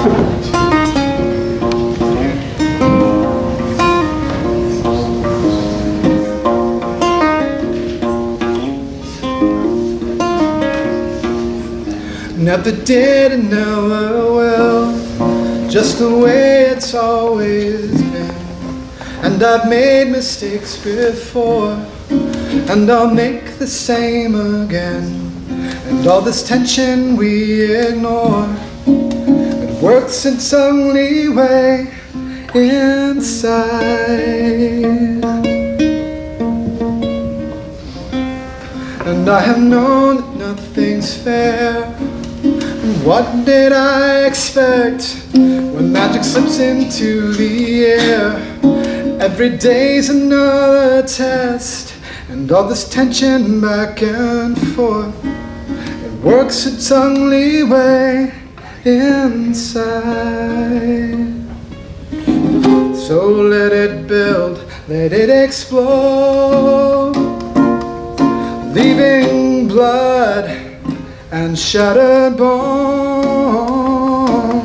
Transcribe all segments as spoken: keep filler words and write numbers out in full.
Never did and never will, just the way it's always been. And I've made mistakes before, and I'll make the same again. And all this tension we ignore, it works its only way inside. And I have known that nothing's fair. And what did I expect when magic slips into the air? Every day's another test, and all this tension back and forth, it works its only way inside. So let it build, let it explode, leaving blood and shattered bone.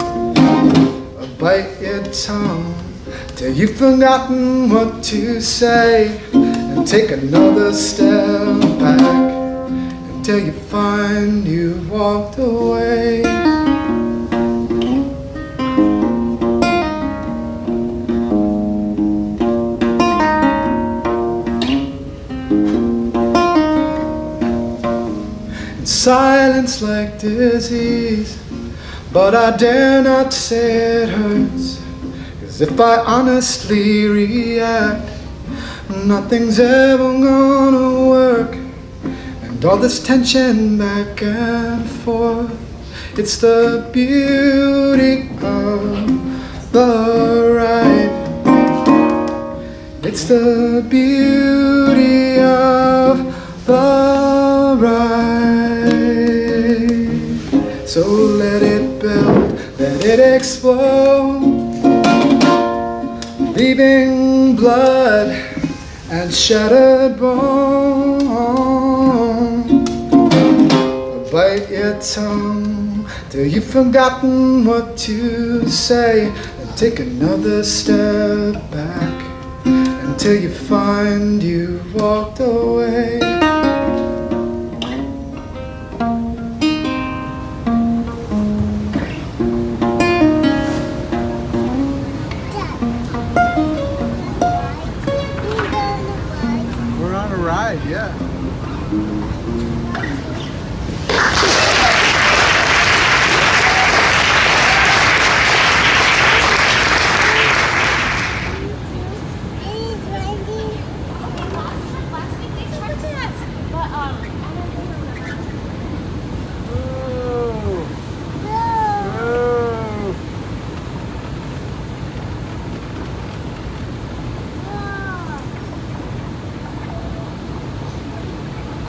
Bite your tongue till you've forgotten what to say, and take another step back until you find you've walked away. Silence like disease, but I dare not say it hurts, 'cause if I honestly react, nothing's ever gonna work. And all this tension back and forth, it's the beauty of the ride. It's the beauty of the ride. So let it build, let it explode, leaving blood and shattered bone. Bite your tongue till you've forgotten what to say, and take another step back until you find you've walked away.